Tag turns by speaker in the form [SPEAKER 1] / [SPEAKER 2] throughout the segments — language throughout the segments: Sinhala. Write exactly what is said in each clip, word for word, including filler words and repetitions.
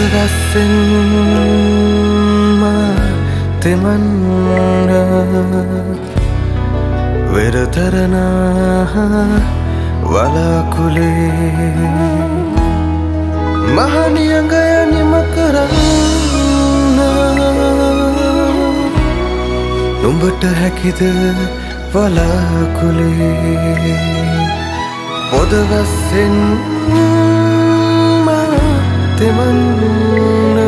[SPEAKER 1] Poda Wessak temanna වෙරතරනා වලාකුලේ මහනියඟය නිම කරන්න නුඹට හැකිද වලාකුලේ Poda Wessak temanna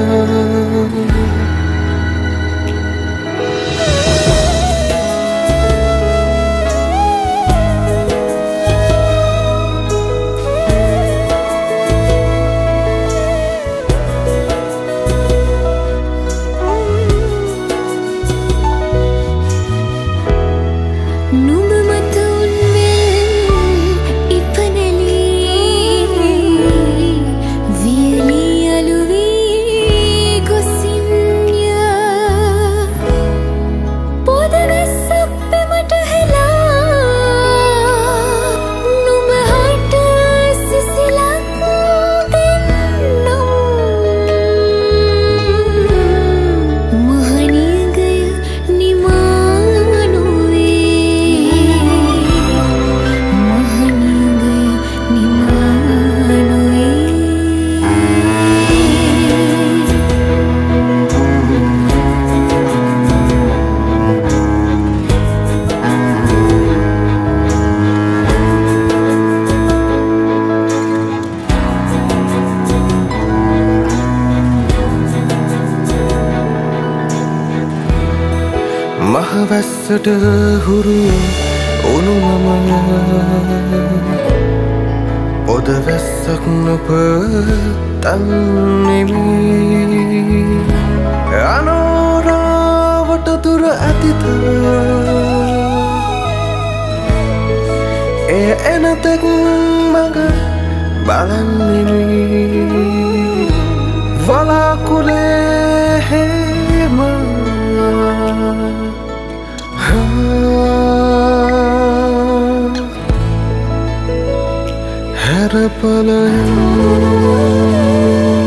[SPEAKER 1] මහවැස්සට හුරු උණු මම Poda Wessak නොප තන්නෙමි අනෝරාවට දුර ඇතිත එය එනතෙක් මඟ බලන්නෙමි වලාකුලේ හේම රපලයන